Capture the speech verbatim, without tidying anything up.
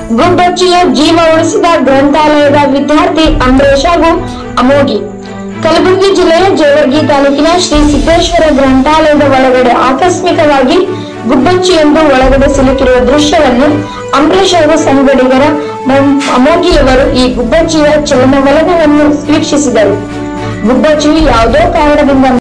ಗುಬ್ಬಚ್ಚಿಯ ಜೀವ ಉಳಿಸಿದ ಗ್ರಂಥಾಲಯದ ವಿದ್ಯಾರ್ಥಿ ಅಂಬರೀಶ್ ಹಾಗೂ ಅಮೋಘಿ. ಕಲಬುರಗಿ ಜಿಲ್ಲೆಯ ಜೇವರ್ಗಿ ತಾಲೂಕಿನ ಶ್ರೀ ಸಿದ್ದೇಶ್ವರ ಗ್ರಂಥಾಲಯದ ಒಳಗಡೆ ಆಕಸ್ಮಿಕವಾಗಿ ಗುಬ್ಬಚ್ಚಿಯೊಂದು ಒಳಗಡೆ ಸಿಲುಕಿರುವ ದೃಶ್ಯವನ್ನು ಅಂಬರೀಶ್ ಹಾಗೂ ಸಂಗಡಿಗರ ಅಮೋಘಿಯವರು ಈ ಗುಬ್ಬಚ್ಚಿಯ ಚಲನವಲನವನ್ನು ವೀಕ್ಷಿಸಿದರು. ಗುಬ್ಬಚ್ಚಿಯು ಯಾವುದೋ ಕಾರಣದಿಂದ